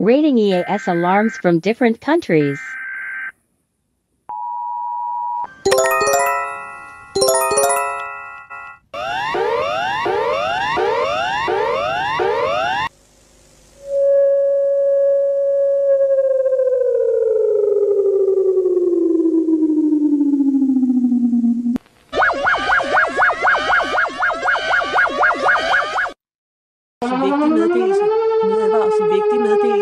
Rating EAS alarms from different countries. Vigtig meddelelse. Vigtig meddelelse.